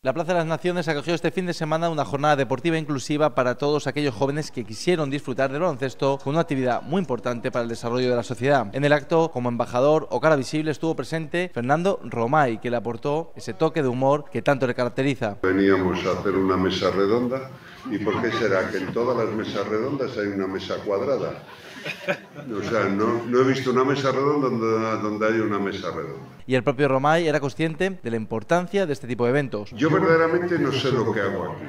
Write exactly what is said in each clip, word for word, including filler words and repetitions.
La Plaza de las Naciones acogió este fin de semana una jornada deportiva inclusiva para todos aquellos jóvenes que quisieron disfrutar del baloncesto con una actividad muy importante para el desarrollo de la sociedad. En el acto, como embajador o cara visible, estuvo presente Fernando Romay, que le aportó ese toque de humor que tanto le caracteriza. Veníamos a hacer una mesa redonda. ¿Y por qué será que en todas las mesas redondas hay una mesa cuadrada? O sea, no, no he visto una mesa redonda donde, donde hay una mesa redonda. Y el propio Romay era consciente de la importancia de este tipo de eventos. Yo verdaderamente no sé lo que hago aquí.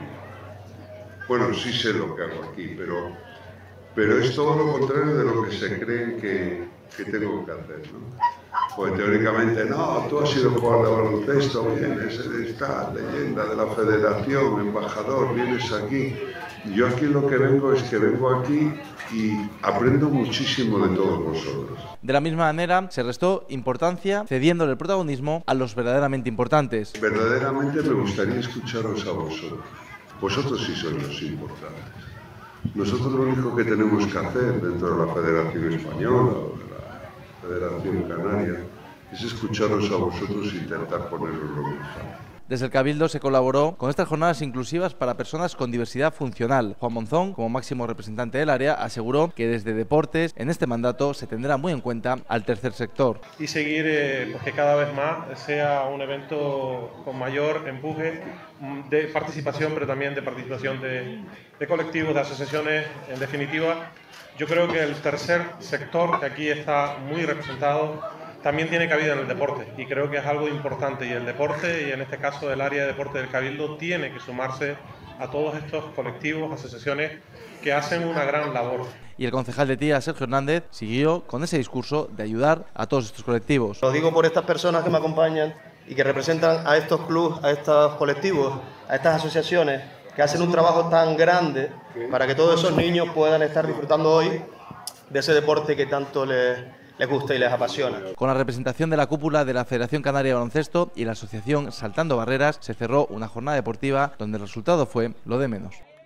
Bueno, sí sé lo que hago aquí, pero, pero es todo lo contrario de lo que se cree que, que tengo que hacer, ¿no? Pues teóricamente, no, tú has sido jugador de baloncesto, vienes, esta leyenda de la federación, embajador, vienes aquí. Yo aquí lo que vengo es que vengo aquí y aprendo muchísimo de todos vosotros. De la misma manera, se restó importancia cediéndole el protagonismo a los verdaderamente importantes. Verdaderamente me gustaría escucharos a vosotros. Vosotros sí sois los importantes. Nosotros lo único que tenemos que hacer dentro de la Federación Española o de la Federación Canaria es escucharos a vosotros e intentar poneros lo muy fácil. Desde el Cabildo se colaboró con estas jornadas inclusivas para personas con diversidad funcional. Juan Monzón, como máximo representante del área, aseguró que desde deportes en este mandato se tendrá muy en cuenta al tercer sector. Y seguir eh, pues que cada vez más sea un evento con mayor empuje de participación, pero también de participación de, de colectivos, de asociaciones. En definitiva, yo creo que el tercer sector, que aquí está muy representado, también tiene cabida en el deporte y creo que es algo importante, y el deporte, y en este caso el área de deporte del Cabildo, tiene que sumarse a todos estos colectivos, asociaciones que hacen una gran labor. Y el concejal de Tía, Sergio Hernández, siguió con ese discurso de ayudar a todos estos colectivos. Lo digo por estas personas que me acompañan y que representan a estos clubes, a estos colectivos, a estas asociaciones que hacen un trabajo tan grande para que todos esos niños puedan estar disfrutando hoy de ese deporte que tanto les les gusta y les apasiona. Con la representación de la cúpula de la Federación Canaria de Baloncesto y la asociación Saltando Barreras, se cerró una jornada deportiva donde el resultado fue lo de menos.